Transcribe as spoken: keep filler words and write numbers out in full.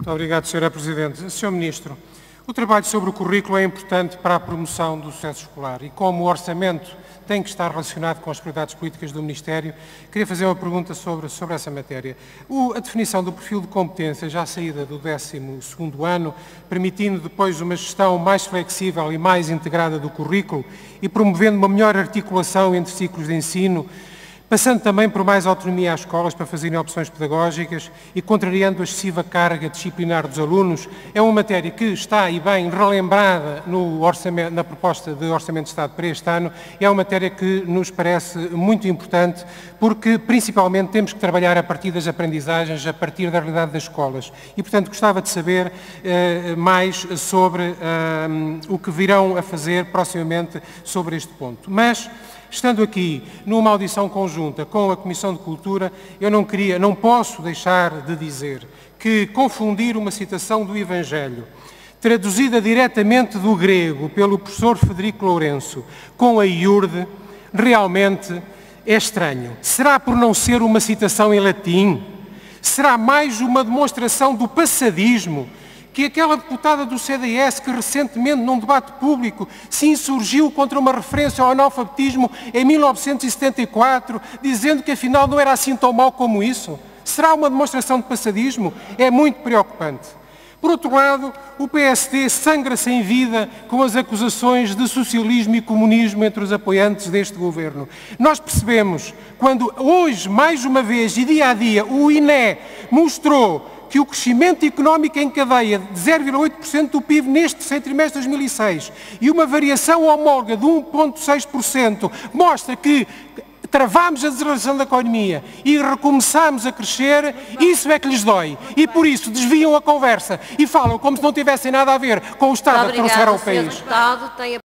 Muito obrigado, senhora Presidente. senhor Ministro, o trabalho sobre o currículo é importante para a promoção do sucesso escolar e, como o orçamento tem que estar relacionado com as prioridades políticas do Ministério, queria fazer uma pergunta sobre, sobre essa matéria. O, a definição do perfil de competência já à saída do décimo segundo ano, permitindo depois uma gestão mais flexível e mais integrada do currículo e promovendo uma melhor articulação entre ciclos de ensino, passando também por mais autonomia às escolas para fazerem opções pedagógicas e contrariando a excessiva carga disciplinar dos alunos, é uma matéria que está, e bem, relembrada no orçamento, na proposta de Orçamento de Estado para este ano, é uma matéria que nos parece muito importante, porque principalmente temos que trabalhar a partir das aprendizagens, a partir da realidade das escolas. E, portanto, gostava de saber uh, mais sobre uh, o que virão a fazer proximamente sobre este ponto. Mas, estando aqui numa audição conjunta com a Comissão de Cultura, eu não queria, não posso deixar de dizer que confundir uma citação do Evangelho, traduzida diretamente do grego pelo professor Frederico Lourenço, com a iurde, realmente é estranho. Será por não ser uma citação em latim? Será mais uma demonstração do passadismo que aquela deputada do C D S que recentemente, num debate público, se insurgiu contra uma referência ao analfabetismo em mil novecentos e setenta e quatro, dizendo que afinal não era assim tão mau como isso? Será uma demonstração de passadismo? É muito preocupante. Por outro lado, o P S D sangra sem vida com as acusações de socialismo e comunismo entre os apoiantes deste governo. Nós percebemos, quando hoje, mais uma vez e dia a dia, o I N E mostrou que o crescimento económico em cadeia de zero vírgula oito por cento do P I B neste terceiro trimestre de dois mil e seis e uma variação homóloga de um vírgula seis por cento mostra que travámos a desaceleração da economia e recomeçámos a crescer, isso é que lhes dói. E por isso desviam a conversa e falam como se não tivessem nada a ver com o estado a que trouxeram ao país.